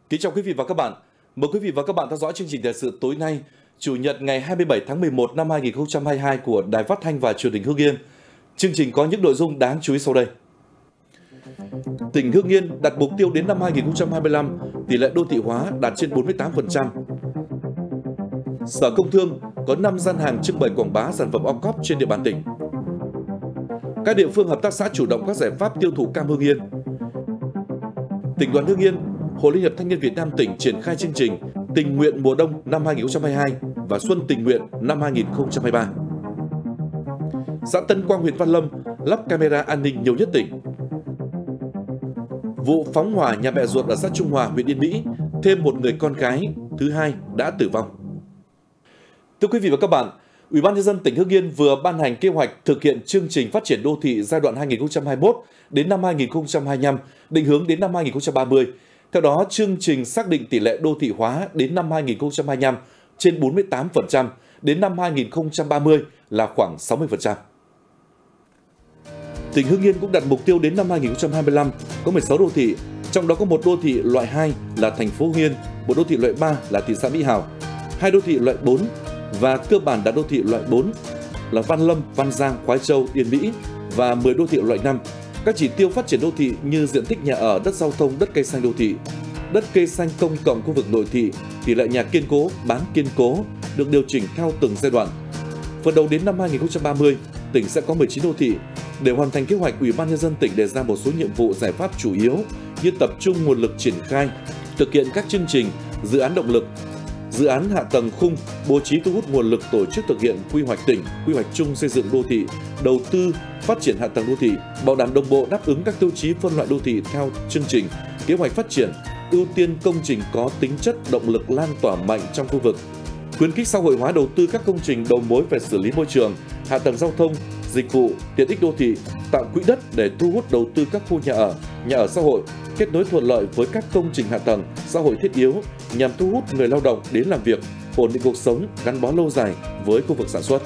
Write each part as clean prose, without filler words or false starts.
Kính chào quý vị và các bạn. Mời quý vị và các bạn theo dõi chương trình thời sự tối nay, Chủ nhật ngày 27 tháng 11 năm 2022 của Đài Phát thanh và Truyền hình Hưng Yên. Chương trình có những nội dung đáng chú ý sau đây. Tỉnh Hưng Yên đặt mục tiêu đến năm 2025, tỷ lệ đô thị hóa đạt trên 48%. Sở Công Thương có 5 gian hàng trưng bày quảng bá sản phẩm ô cóp trên địa bàn tỉnh. Các địa phương hợp tác xã chủ động các giải pháp tiêu thụ cam Hưng Yên. Tỉnh đoàn Hưng Yên, Hội Liên hiệp Thanh niên Việt Nam tỉnh triển khai chương trình Tình nguyện mùa đông năm 2022 và Xuân tình nguyện năm 2023. Xã Tân Quang, huyện Văn Lâm lắp camera an ninh nhiều nhất tỉnh. Vụ phóng hỏa nhà mẹ ruột ở xã Trung Hòa, huyện Yên Mỹ, thêm một người con gái thứ hai đã tử vong. Thưa quý vị và các bạn, Ủy ban nhân dân tỉnh Hưng Yên vừa ban hành kế hoạch thực hiện chương trình phát triển đô thị giai đoạn 2021 đến năm 2025, định hướng đến năm 2030. Theo đó, chương trình xác định tỷ lệ đô thị hóa đến năm 2025 trên 48%, đến năm 2030 là khoảng 60%. Tỉnh Hưng Yên cũng đặt mục tiêu đến năm 2025 có 16 đô thị, trong đó có một đô thị loại 2 là thành phố Hưng Yên, một đô thị loại 3 là thị xã Mỹ Hào, 2 đô thị loại 4 và cơ bản đạt đô thị loại 4 là Văn Lâm, Văn Giang, Khoái Châu, Yên Mỹ và 10 đô thị loại 5. Các chỉ tiêu phát triển đô thị như diện tích nhà ở, đất giao thông, đất cây xanh đô thị, đất cây xanh công cộng khu vực nội thị, tỷ lệ nhà kiên cố, bán kiên cố được điều chỉnh theo từng giai đoạn. Phần đầu đến năm 2030, tỉnh sẽ có 19 đô thị. Để hoàn thành kế hoạch, Ủy ban nhân dân tỉnh đề ra một số nhiệm vụ giải pháp chủ yếu như tập trung nguồn lực triển khai, thực hiện các chương trình, dự án động lực, dự án hạ tầng khung, bố trí thu hút nguồn lực tổ chức thực hiện quy hoạch tỉnh, quy hoạch chung xây dựng đô thị, đầu tư phát triển hạ tầng đô thị, bảo đảm đồng bộ đáp ứng các tiêu chí phân loại đô thị theo chương trình, kế hoạch phát triển, ưu tiên công trình có tính chất động lực lan tỏa mạnh trong khu vực, khuyến khích xã hội hóa đầu tư các công trình đầu mối về xử lý môi trường, hạ tầng giao thông, dịch vụ, tiện ích đô thị, tạo quỹ đất để thu hút đầu tư các khu nhà ở xã hội, kết nối thuận lợi với các công trình hạ tầng xã hội thiết yếu nhằm thu hút người lao động đến làm việc, ổn định cuộc sống, gắn bó lâu dài với khu vực sản xuất.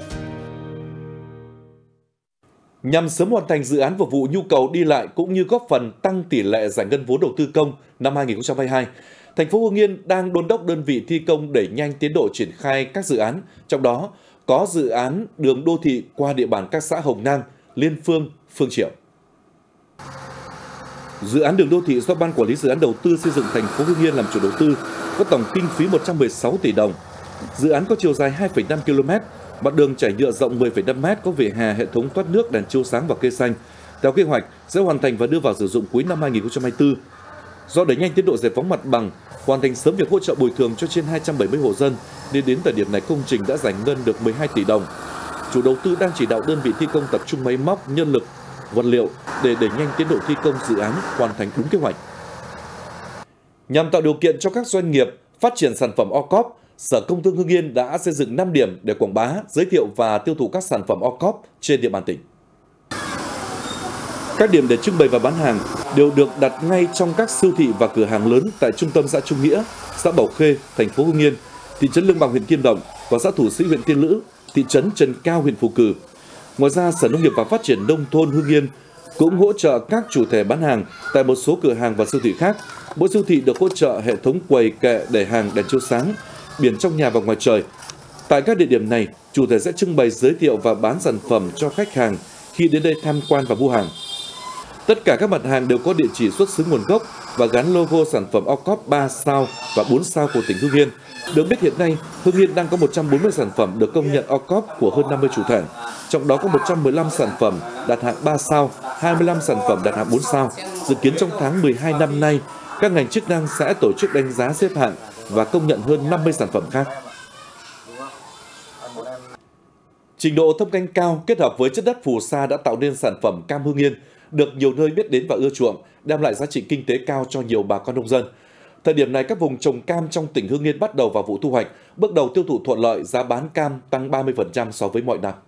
Nhằm sớm hoàn thành dự án phục vụ nhu cầu đi lại cũng như góp phần tăng tỷ lệ giải ngân vốn đầu tư công năm 2022, thành phố Hưng Yên đang đôn đốc đơn vị thi công đẩy nhanh tiến độ triển khai các dự án, trong đó có dự án đường đô thị qua địa bàn các xã Hồng Nam, Liên Phương, Phương Triệu. Dự án đường đô thị do Ban Quản lý Dự án Đầu tư xây dựng thành phố Hưng Yên làm chủ đầu tư, có tổng kinh phí 116 tỷ đồng. Dự án có chiều dài 2,5 km, mặt đường trải nhựa rộng 10,5 m, có vỉa hè, hệ thống thoát nước, đèn chiếu sáng và cây xanh. Theo kế hoạch sẽ hoàn thành và đưa vào sử dụng cuối năm 2024. Do đẩy nhanh tiến độ giải phóng mặt bằng, hoàn thành sớm việc hỗ trợ bồi thường cho trên 270 hộ dân, nên đến thời điểm này công trình đã giải ngân được 12 tỷ đồng. Chủ đầu tư đang chỉ đạo đơn vị thi công tập trung máy móc, nhân lực, vật liệu để đẩy nhanh tiến độ thi công dự án hoàn thành đúng kế hoạch. Nhằm tạo điều kiện cho các doanh nghiệp phát triển sản phẩm ô cóp, Sở Công Thương Hưng Yên đã xây dựng 5 điểm để quảng bá, giới thiệu và tiêu thụ các sản phẩm ô cóp trên địa bàn tỉnh. Các điểm để trưng bày và bán hàng đều được đặt ngay trong các siêu thị và cửa hàng lớn tại trung tâm xã Trung Nghĩa, xã Bảo Khê, thành phố Hưng Yên, thị trấn Lương Bằng, huyện Kim Động và xã Thủ Sĩ, huyện Tiên Lữ, thị trấn Trần Cao, huyện Phù Cử. Ngoài ra, Sở Nông nghiệp và Phát triển Nông thôn Hưng Yên cũng hỗ trợ các chủ thể bán hàng tại một số cửa hàng và siêu thị khác. Mỗi siêu thị được hỗ trợ hệ thống quầy kệ để hàng, đèn chiếu sáng, biển trong nhà và ngoài trời. Tại các địa điểm này, chủ thể sẽ trưng bày, giới thiệu và bán sản phẩm cho khách hàng khi đến đây tham quan và mua hàng. Tất cả các mặt hàng đều có địa chỉ xuất xứ nguồn gốc và gắn logo sản phẩm ô cóp 3 sao và 4 sao của tỉnh Hưng Yên. Được biết hiện nay, Hưng Yên đang có 140 sản phẩm được công nhận ô cóp của hơn 50 chủ thể. Trong đó có 115 sản phẩm đạt hạng 3 sao, 25 sản phẩm đạt hạng 4 sao. Dự kiến trong tháng 12 năm nay, các ngành chức năng sẽ tổ chức đánh giá xếp hạng và công nhận hơn 50 sản phẩm khác. Trình độ thâm canh cao kết hợp với chất đất phù sa đã tạo nên sản phẩm cam Hưng Yên được nhiều nơi biết đến và ưa chuộng, đem lại giá trị kinh tế cao cho nhiều bà con nông dân. Thời điểm này, các vùng trồng cam trong tỉnh Hưng Yên bắt đầu vào vụ thu hoạch, bước đầu tiêu thụ thuận lợi, giá bán cam tăng 30% so với mọi năm.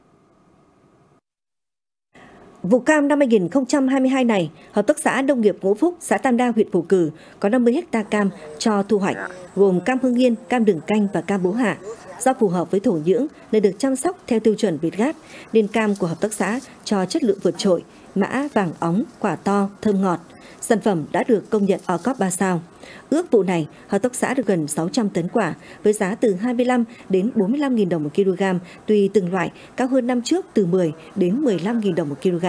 Vụ cam năm 2022 này, Hợp tác xã Nông nghiệp Ngũ Phúc, xã Tam Đa, huyện Phù Cử có 50 ha cam cho thu hoạch, gồm cam Hưng Yên, cam Đường Canh và cam Bố Hạ. Do phù hợp với thổ nhưỡng nên được chăm sóc theo tiêu chuẩn Việt-Gáp, nên cam của hợp tác xã cho chất lượng vượt trội, mã vàng óng, quả to, thơm ngọt. Sản phẩm đã được công nhận OCOP 3 sao. Ước vụ này, hợp tác xã được gần 600 tấn quả với giá từ 25 đến 45.000 đồng một kg, tùy từng loại, cao hơn năm trước từ 10 đến 15.000 đồng một kg.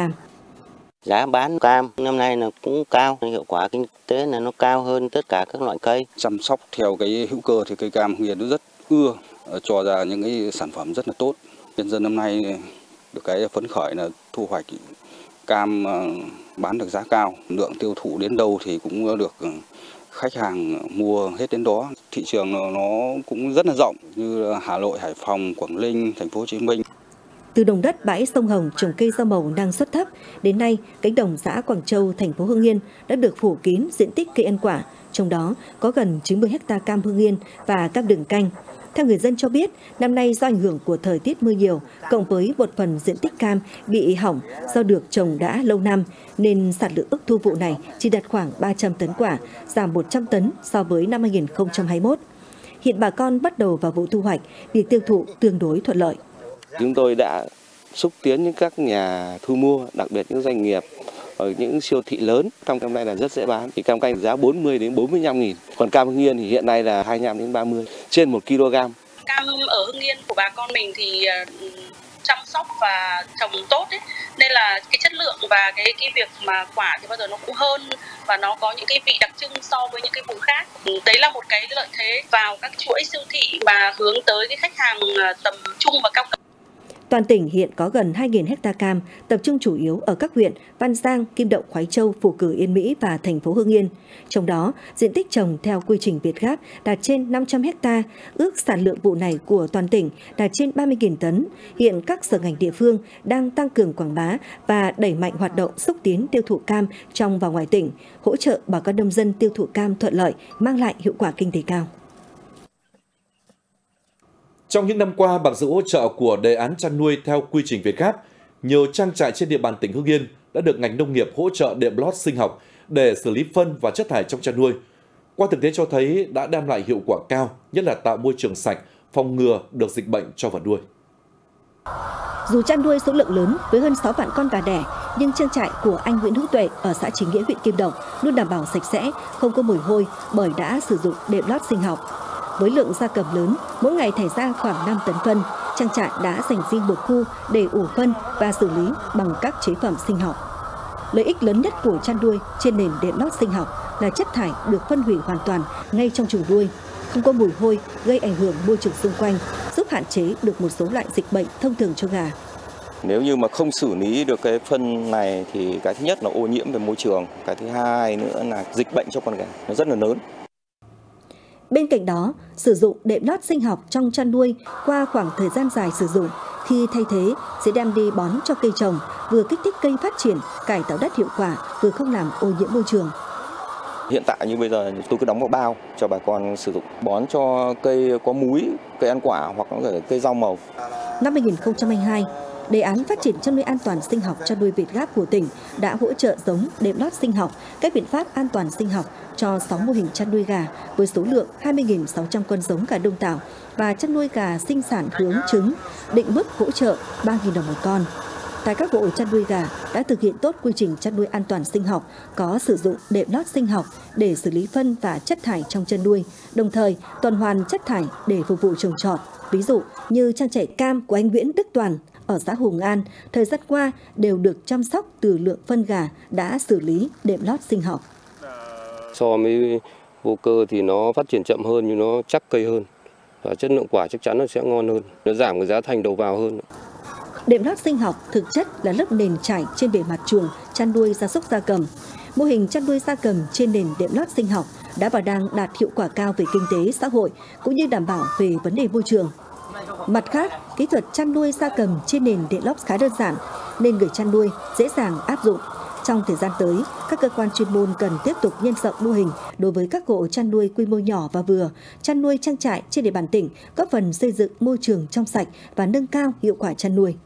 Giá bán cam năm nay là cũng cao, hiệu quả kinh tế là nó cao hơn tất cả các loại cây. Chăm sóc theo cái hữu cơ thì cây cam Hưng Yên nó rất ưa, cho ra những cái sản phẩm rất là tốt. Nhân dân năm nay được cái phấn khởi là thu hoạch cam bán được giá cao, lượng tiêu thụ đến đâu thì cũng được khách hàng mua hết đến đó. Thị trường nó cũng rất là rộng như Hà Nội, Hải Phòng, Quảng Ninh, Thành phố Hồ Chí Minh. Từ đồng đất bãi sông Hồng trồng cây rau màu năng suất thấp, đến nay cánh đồng xã Quảng Châu, thành phố Hưng Yên đã được phủ kín diện tích cây ăn quả, trong đó có gần 90 ha cam Hưng Yên và cam đường canh. Theo người dân cho biết, năm nay do ảnh hưởng của thời tiết mưa nhiều, cộng với một phần diện tích cam bị hỏng do được trồng đã lâu năm, nên sản lượng ước thu vụ này chỉ đạt khoảng 300 tấn quả, giảm 100 tấn so với năm 2021. Hiện bà con bắt đầu vào vụ thu hoạch, việc tiêu thụ tương đối thuận lợi. Chúng tôi đã xúc tiến những các nhà thu mua, đặc biệt những doanh nghiệp ở những siêu thị lớn. Cam năm nay là rất dễ bán, thì cam canh giá 40 đến 45.000. Còn cam Hưng Yên thì hiện nay là 25 đến 30 trên 1 kg. Cam ở Hưng Yên của bà con mình thì chăm sóc và trồng tốt ấy, nên là cái chất lượng và cái việc mà quả thì bao giờ nó cũng hơn và nó có những cái vị đặc trưng so với những cái vùng khác. Đấy là một cái lợi thế vào các chuỗi siêu thị mà hướng tới cái khách hàng tầm trung và cao cấp. Toàn tỉnh hiện có gần 2.000 ha cam, tập trung chủ yếu ở các huyện Văn Giang, Kim Động, Khoái Châu, Phù Cử, Yên Mỹ và thành phố Hưng Yên. Trong đó, diện tích trồng theo quy trình Việt-Gáp đạt trên 500 ha, ước sản lượng vụ này của toàn tỉnh đạt trên 30.000 tấn. Hiện các sở ngành địa phương đang tăng cường quảng bá và đẩy mạnh hoạt động xúc tiến tiêu thụ cam trong và ngoài tỉnh, hỗ trợ bà con nông dân tiêu thụ cam thuận lợi, mang lại hiệu quả kinh tế cao. Trong những năm qua, bằng sự hỗ trợ của đề án chăn nuôi theo quy trình Việt-Gáp, nhiều trang trại trên địa bàn tỉnh Hưng Yên đã được ngành nông nghiệp hỗ trợ đệm lót sinh học để xử lý phân và chất thải trong chăn nuôi. Qua thực tế cho thấy đã đem lại hiệu quả cao, nhất là tạo môi trường sạch, phòng ngừa được dịch bệnh cho vật nuôi. Dù chăn nuôi số lượng lớn với hơn 6 vạn con gà đẻ, nhưng trang trại của anh Nguyễn Hữu Tuệ ở xã Chính Nghĩa, huyện Kim Động luôn đảm bảo sạch sẽ, không có mùi hôi bởi đã sử dụng đệm lót sinh học. Với lượng gia cầm lớn, mỗi ngày thải ra khoảng 5 tấn phân, trang trại đã dành riêng một khu để ủ phân và xử lý bằng các chế phẩm sinh học. Lợi ích lớn nhất của chăn nuôi trên nền đệm lót sinh học là chất thải được phân hủy hoàn toàn ngay trong chuồng nuôi, không có mùi hôi gây ảnh hưởng môi trường xung quanh, giúp hạn chế được một số loại dịch bệnh thông thường cho gà. Nếu như mà không xử lý được cái phân này thì cái thứ nhất là ô nhiễm về môi trường, cái thứ hai nữa là dịch bệnh cho con gà nó rất là lớn. Bên cạnh đó, sử dụng đệm lót sinh học trong chăn nuôi qua khoảng thời gian dài sử dụng, khi thay thế sẽ đem đi bón cho cây trồng, vừa kích thích cây phát triển, cải tạo đất hiệu quả, vừa không làm ô nhiễm môi trường. Hiện tại như bây giờ tôi cứ đóng vào bao cho bà con sử dụng, bón cho cây có múi, cây ăn quả hoặc là cây rau màu. Năm 2022, đề án phát triển chăn nuôi an toàn sinh học chăn nuôi Việt-Gáp của tỉnh đã hỗ trợ giống đệm lót sinh học, các biện pháp an toàn sinh học cho 6 mô hình chăn nuôi gà với số lượng 20.600 con giống gà đông tảo và chăn nuôi gà sinh sản hướng trứng, định mức hỗ trợ 3.000 đồng một con. Tại các hộ chăn nuôi gà đã thực hiện tốt quy trình chăn nuôi an toàn sinh học, có sử dụng đệm lót sinh học để xử lý phân và chất thải trong chăn nuôi, đồng thời tuần hoàn chất thải để phục vụ trồng trọt. Ví dụ như trang trại cam của anh Nguyễn Đức Toàn ở xã Hùng An, thời gian qua đều được chăm sóc từ lượng phân gà đã xử lý đệm lót sinh học. So với vô cơ thì nó phát triển chậm hơn nhưng nó chắc cây hơn và chất lượng quả chắc chắn nó sẽ ngon hơn, nó giảm cái giá thành đầu vào hơn. Đệm lót sinh học thực chất là lớp nền trải trên bề mặt chuồng chăn nuôi gia súc gia cầm. Mô hình chăn nuôi gia cầm trên nền đệm lót sinh học đã và đang đạt hiệu quả cao về kinh tế xã hội cũng như đảm bảo về vấn đề môi trường. Mặt khác, kỹ thuật chăn nuôi gia cầm trên nền đệm lót khá đơn giản nên người chăn nuôi dễ dàng áp dụng. Trong thời gian tới, các cơ quan chuyên môn cần tiếp tục nhân rộng mô hình đối với các hộ chăn nuôi quy mô nhỏ và vừa, chăn nuôi trang trại trên địa bàn tỉnh, góp phần xây dựng môi trường trong sạch và nâng cao hiệu quả chăn nuôi.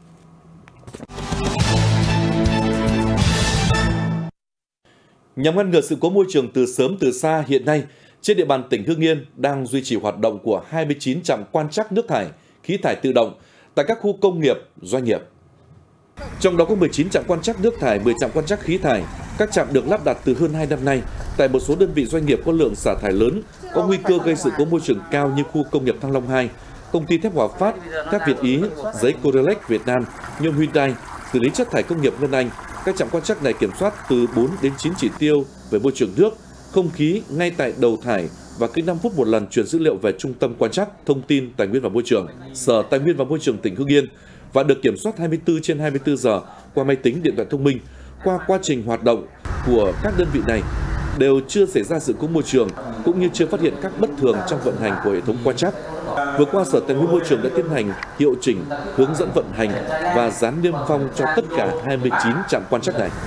Nhằm ngăn ngừa sự cố môi trường từ sớm từ xa, hiện nay, Trên địa bàn tỉnh Hưng Yên đang duy trì hoạt động của 29 trạm quan trắc nước thải, khí thải tự động tại các khu công nghiệp, doanh nghiệp. Trong đó có 19 trạm quan trắc nước thải, 10 trạm quan trắc khí thải. Các trạm được lắp đặt từ hơn 2 năm nay tại một số đơn vị doanh nghiệp có lượng xả thải lớn, có nguy cơ gây sự cố môi trường cao như khu công nghiệp Thăng Long 2, công ty thép Hòa Phát, thép Việt Ý, giấy Corelec Việt Nam, nhôm Hyundai, xử lý chất thải công nghiệp Ngân Anh. Các trạm quan trắc này kiểm soát từ 4 đến 9 chỉ tiêu về môi trường nước, không khí ngay tại đầu thải và cứ 5 phút một lần chuyển dữ liệu về Trung tâm Quan trắc Thông tin Tài nguyên và Môi trường, Sở Tài nguyên và Môi trường tỉnh Hưng Yên và được kiểm soát 24/24 giờ qua máy tính, điện thoại thông minh. Qua quá trình hoạt động của các đơn vị này đều chưa xảy ra sự cố môi trường cũng như chưa phát hiện các bất thường trong vận hành của hệ thống quan trắc. Vừa qua, Sở Tài nguyên Môi trường đã tiến hành hiệu chỉnh, hướng dẫn vận hành và dán niêm phong cho tất cả 29 trạm quan trắc này.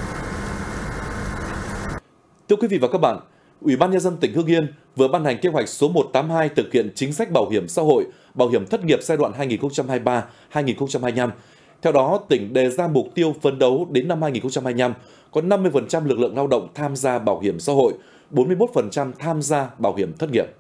Thưa quý vị và các bạn, Ủy ban Nhân dân tỉnh Hưng Yên vừa ban hành kế hoạch số 182 thực hiện chính sách bảo hiểm xã hội, bảo hiểm thất nghiệp giai đoạn 2023-2025. Theo đó, tỉnh đề ra mục tiêu phấn đấu đến năm 2025 có 50% lực lượng lao động tham gia bảo hiểm xã hội, 41% tham gia bảo hiểm thất nghiệp.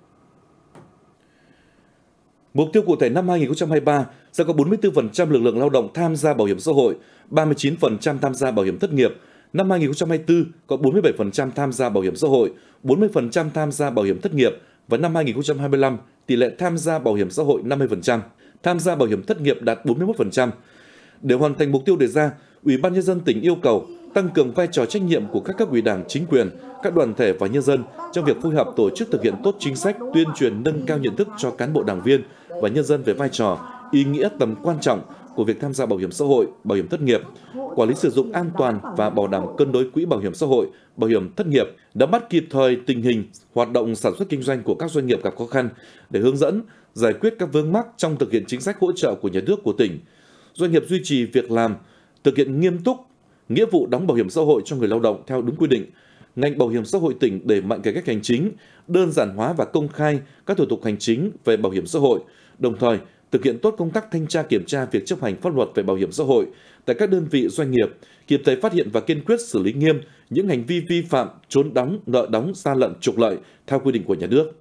Mục tiêu cụ thể năm 2023 sẽ có 44% lực lượng lao động tham gia bảo hiểm xã hội, 39% tham gia bảo hiểm thất nghiệp. Năm 2024 có 47% tham gia bảo hiểm xã hội, 40% tham gia bảo hiểm thất nghiệp và năm 2025 tỷ lệ tham gia bảo hiểm xã hội 50%, tham gia bảo hiểm thất nghiệp đạt 41%. Để hoàn thành mục tiêu đề ra, Ủy ban Nhân dân tỉnh yêu cầu tăng cường vai trò trách nhiệm của các cấp ủy Đảng, chính quyền, các đoàn thể và nhân dân trong việc phối hợp tổ chức thực hiện tốt chính sách, tuyên truyền nâng cao nhận thức cho cán bộ đảng viên và nhân dân về vai trò, ý nghĩa, tầm quan trọng của việc tham gia bảo hiểm xã hội, bảo hiểm thất nghiệp, quản lý sử dụng an toàn và bảo đảm cân đối quỹ bảo hiểm xã hội, bảo hiểm thất nghiệp, nắm bắt kịp thời tình hình hoạt động sản xuất kinh doanh của các doanh nghiệp gặp khó khăn để hướng dẫn, giải quyết các vướng mắc trong thực hiện chính sách hỗ trợ của nhà nước của tỉnh. Doanh nghiệp duy trì việc làm, thực hiện nghiêm túc nghĩa vụ đóng bảo hiểm xã hội cho người lao động theo đúng quy định. Ngành bảo hiểm xã hội tỉnh đẩy mạnh cải cách hành chính, đơn giản hóa và công khai các thủ tục hành chính về bảo hiểm xã hội, đồng thời thực hiện tốt công tác thanh tra kiểm tra việc chấp hành pháp luật về bảo hiểm xã hội tại các đơn vị doanh nghiệp, kịp thời phát hiện và kiên quyết xử lý nghiêm những hành vi vi phạm, trốn đóng, nợ đóng, gian lận, trục lợi theo quy định của nhà nước.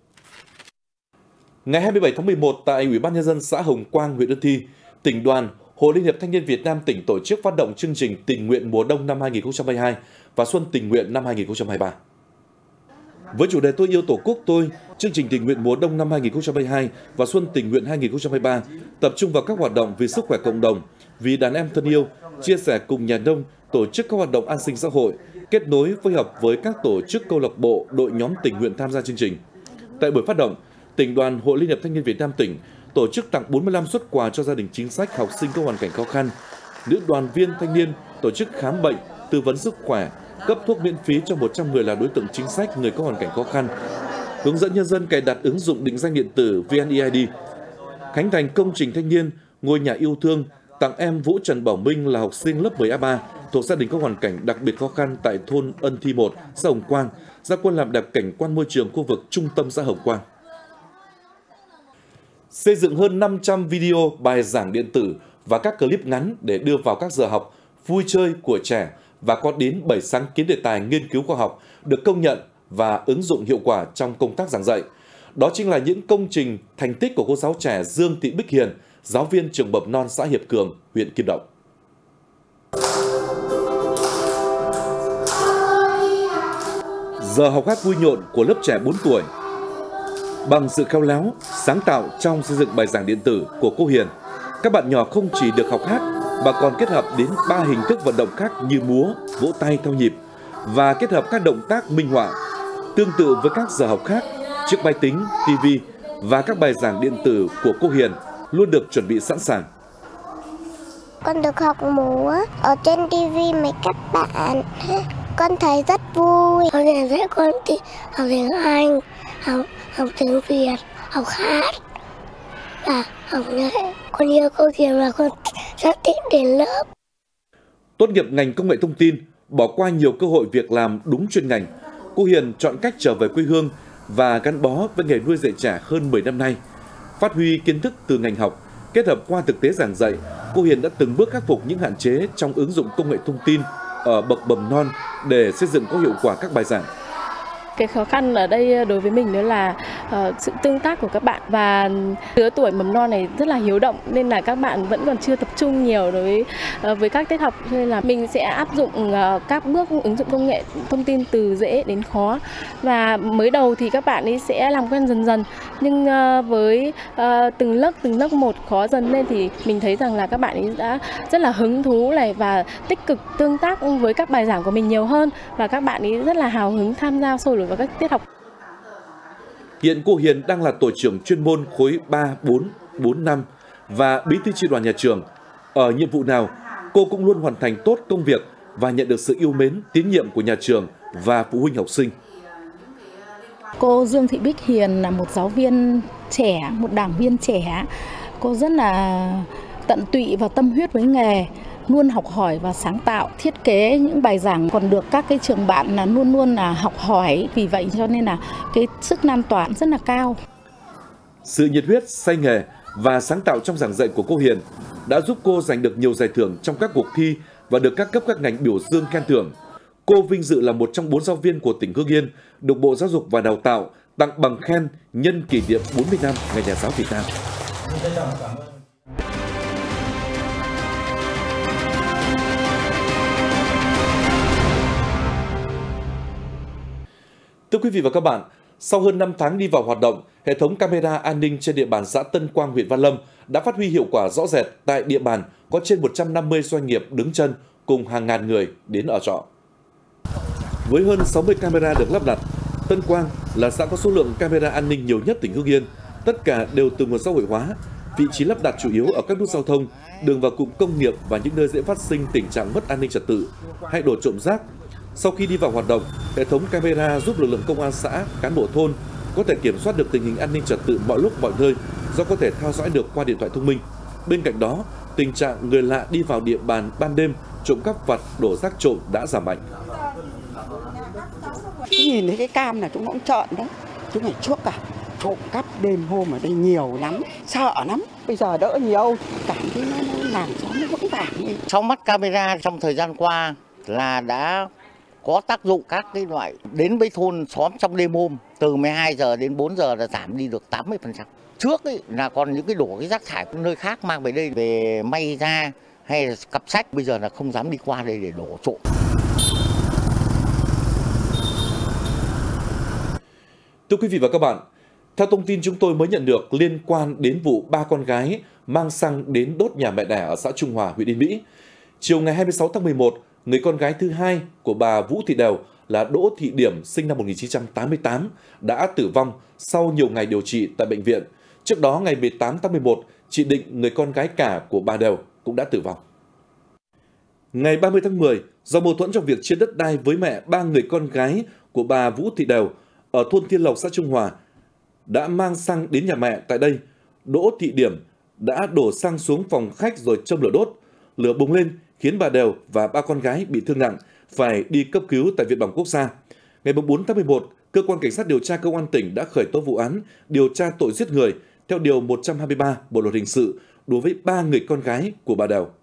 Ngày 27 tháng 11 tại Ủy ban Nhân dân xã Hồng Quang, huyện Ân Thi, tỉnh đoàn, Hội Liên hiệp Thanh niên Việt Nam tỉnh tổ chức phát động chương trình tình nguyện mùa đông năm 2022 và xuân tình nguyện năm 2023. Với chủ đề Tôi yêu Tổ quốc tôi, chương trình tình nguyện mùa đông năm 2022 và xuân tình nguyện 2023 tập trung vào các hoạt động vì sức khỏe cộng đồng, vì đàn em thân yêu, chia sẻ cùng nhà nông, tổ chức các hoạt động an sinh xã hội, kết nối phối hợp với các tổ chức câu lạc bộ, đội nhóm tình nguyện tham gia chương trình. Tại buổi phát động, tỉnh đoàn Hội Liên hiệp Thanh niên Việt Nam tỉnh tổ chức tặng 45 suất quà cho gia đình chính sách, học sinh có hoàn cảnh khó khăn. Nữ đoàn viên thanh niên tổ chức khám bệnh, tư vấn sức khỏe, cấp thuốc miễn phí cho 100 người là đối tượng chính sách, người có hoàn cảnh khó khăn. Hướng dẫn nhân dân cài đặt ứng dụng định danh điện tử VNeID. Khánh thành công trình thanh niên, ngôi nhà yêu thương, tặng em Vũ Trần Bảo Minh là học sinh lớp 10A3 thuộc gia đình có hoàn cảnh đặc biệt khó khăn tại thôn Ân Thi 1, xã Hồng Quang, ra quân làm đẹp cảnh quan môi trường khu vực trung tâm xã Hồng Quang. Xây dựng hơn 500 video, bài giảng điện tử và các clip ngắn để đưa vào các giờ học, vui chơi của trẻ và có đến 7 sáng kiến đề tài nghiên cứu khoa học được công nhận và ứng dụng hiệu quả trong công tác giảng dạy. Đó chính là những công trình thành tích của cô giáo trẻ Dương Thị Bích Hiền, giáo viên trường mầm non xã Hiệp Cường, huyện Kim Động. Giờ học hát vui nhộn của lớp trẻ 4 tuổi. Bằng sự khéo léo, sáng tạo trong xây dựng bài giảng điện tử của cô Hiền, các bạn nhỏ không chỉ được học hát mà còn kết hợp đến 3 hình thức vận động khác như múa, vỗ tay theo nhịp và kết hợp các động tác minh họa. Tương tự với các giờ học khác, chiếc máy tính, TV và các bài giảng điện tử của cô Hiền luôn được chuẩn bị sẵn sàng. Con được học múa ở trên TV với các bạn. Con thấy rất vui. Con sẽ dạy con học tiếng Anh, học tiếng Việt, học hát và học nhảy. Con yêu cô Hiền và con rất thích đến lớp. Tốt nghiệp ngành công nghệ thông tin, bỏ qua nhiều cơ hội việc làm đúng chuyên ngành, cô Hiền chọn cách trở về quê hương và gắn bó với nghề nuôi dạy trẻ hơn 10 năm nay. Phát huy kiến thức từ ngành học, kết hợp qua thực tế giảng dạy, cô Hiền đã từng bước khắc phục những hạn chế trong ứng dụng công nghệ thông tin ở bậc mầm non để xây dựng có hiệu quả các bài giảng. Cái khó khăn ở đây đối với mình đó là sự tương tác của các bạn, và lứa tuổi mầm non này rất là hiếu động nên là các bạn vẫn còn chưa tập trung nhiều đối với các tiết học, nên là mình sẽ áp dụng các bước ứng dụng công nghệ thông tin từ dễ đến khó, và mới đầu thì các bạn ấy sẽ làm quen dần dần, nhưng với từng lớp một khó dần lên thì mình thấy rằng là các bạn ấy đã rất là hứng thú này và tích cực tương tác với các bài giảng của mình nhiều hơn, và các bạn ấy rất là hào hứng tham gia sôi nổi vào các tiết học. Hiện cô Hiền đang là tổ trưởng chuyên môn khối 3, 4, 4, 5 và bí thư chi đoàn nhà trường. Ở nhiệm vụ nào, cô cũng luôn hoàn thành tốt công việc và nhận được sự yêu mến, tín nhiệm của nhà trường và phụ huynh học sinh. Cô Dương Thị Bích Hiền là một giáo viên trẻ, một đảng viên trẻ. Cô rất là tận tụy và tâm huyết với nghề, luôn học hỏi và sáng tạo, thiết kế những bài giảng còn được các cái trường bạn là luôn là học hỏi, vì vậy cho nên là cái sức lan tỏa rất là cao. Sự nhiệt huyết, say nghề và sáng tạo trong giảng dạy của cô Hiền đã giúp cô giành được nhiều giải thưởng trong các cuộc thi và được các cấp các ngành biểu dương khen thưởng. Cô vinh dự là một trong 4 giáo viên của tỉnh Hưng Yên được Bộ Giáo dục và Đào tạo tặng bằng khen nhân kỷ niệm 40 năm Ngày Nhà giáo Việt Nam. Thưa quý vị và các bạn, sau hơn 5 tháng đi vào hoạt động, hệ thống camera an ninh trên địa bàn xã Tân Quang, huyện Văn Lâm đã phát huy hiệu quả rõ rệt tại địa bàn có trên 150 doanh nghiệp đứng chân cùng hàng ngàn người đến ở trọ. Với hơn 60 camera được lắp đặt, Tân Quang là xã có số lượng camera an ninh nhiều nhất tỉnh Hưng Yên. Tất cả đều từ nguồn xã hội hóa, vị trí lắp đặt chủ yếu ở các nút giao thông, đường vào cụm công nghiệp và những nơi dễ phát sinh tình trạng mất an ninh trật tự hay đổ trộm rác. Sau khi đi vào hoạt động, hệ thống camera giúp lực lượng công an xã, cán bộ thôn có thể kiểm soát được tình hình an ninh trật tự mọi lúc mọi nơi do có thể theo dõi được qua điện thoại thông minh. Bên cạnh đó, tình trạng người lạ đi vào địa bàn ban đêm trộm cắp vặt, đổ rác trộm đã giảm mạnh. Nhìn thấy cái cam là chúng nó cũng trợn đấy. Chúng ngày trước cả trộm cắp đêm hôm ở đây nhiều lắm, sợ lắm. Bây giờ đỡ nhiều, cảm thấy nó làm cho nó vững vàng. Trong mắt camera trong thời gian qua là đã có tác dụng các cái loại đến với thôn xóm trong đêm hôm từ 12 giờ đến 4 giờ là giảm đi được 80%. Trước ấy là còn những cái đổ cái rác thải nơi khác mang về đây về may ra hay là cặp sách, bây giờ là không dám đi qua đây để đổ trộm. Thưa quý vị và các bạn, theo thông tin chúng tôi mới nhận được liên quan đến vụ 3 con gái mang xăng đến đốt nhà mẹ đẻ ở xã Trung Hòa, huyện Yên Mỹ. Chiều ngày 26 tháng 11, người con gái thứ hai của bà Vũ Thị Đều là Đỗ Thị Điểm sinh năm 1988 đã tử vong sau nhiều ngày điều trị tại bệnh viện. Trước đó ngày 18 tháng 11, chị Định, người con gái cả của bà Đều cũng đã tử vong. Ngày 30 tháng 10, do mâu thuẫn trong việc chia đất đai với mẹ 3 người con gái của bà Vũ Thị Đều ở thôn Thiên Lộc, xã Trung Hòa, đã mang xăng đến nhà mẹ tại đây. Đỗ Thị Điểm đã đổ xăng xuống phòng khách rồi châm lửa đốt. Lửa bùng lên khiến bà Đều và 3 con gái bị thương nặng, phải đi cấp cứu tại Viện Bỏng Quốc gia. Ngày 4 tháng 11, Cơ quan Cảnh sát điều tra Công an tỉnh đã khởi tố vụ án điều tra tội giết người theo Điều 123 Bộ Luật Hình sự đối với 3 người con gái của bà Đều.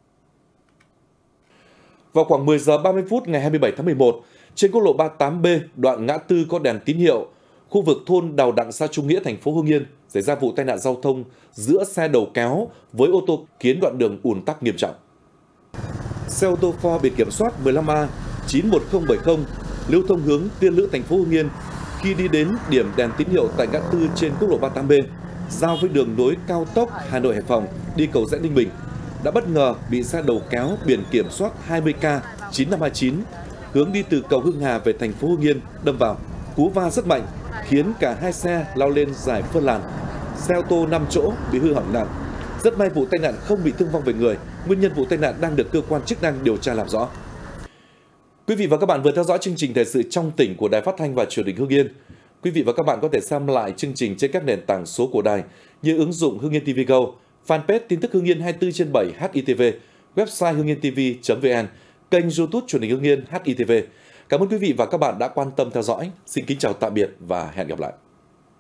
Vào khoảng 10 giờ 30 phút ngày 27 tháng 11, trên quốc lộ 38B, đoạn ngã tư có đèn tín hiệu, khu vực thôn Đào Đặng, xã Trung Nghĩa, thành phố Hưng Yên, xảy ra vụ tai nạn giao thông giữa xe đầu kéo với ô tô khiến đoạn đường ùn tắc nghiêm trọng. Xe ô tô Ford biển kiểm soát 15A 91070 lưu thông hướng Tiên Lữ, thành phố Hưng Yên, khi đi đến điểm đèn tín hiệu tại ngã tư trên quốc lộ 38B giao với đường nối cao tốc Hà Nội - Hải Phòng đi cầu Rẽ Ninh Bình, đã bất ngờ bị xe đầu kéo biển kiểm soát 20K 9529 hướng đi từ cầu Hưng Hà về thành phố Hưng Yên đâm vào. Cú va rất mạnh khiến cả hai xe lao lên giải phân làn. Xe ô tô 5 chỗ bị hư hỏng nặng. Rất may vụ tai nạn không bị thương vong về người. Nguyên nhân vụ tai nạn đang được cơ quan chức năng điều tra làm rõ. Quý vị và các bạn vừa theo dõi chương trình thời sự trong tỉnh của Đài Phát thanh và Truyền hình Hưng Yên. Quý vị và các bạn có thể xem lại chương trình trên các nền tảng số của đài như ứng dụng Hưng Yên TV Go, fanpage tin tức Hưng Yên 24/7 HITV, website hưng-yên-tv.vn, kênh YouTube Truyền hình Hưng Yên HITV. Cảm ơn quý vị và các bạn đã quan tâm theo dõi. Xin kính chào tạm biệt và hẹn gặp lại.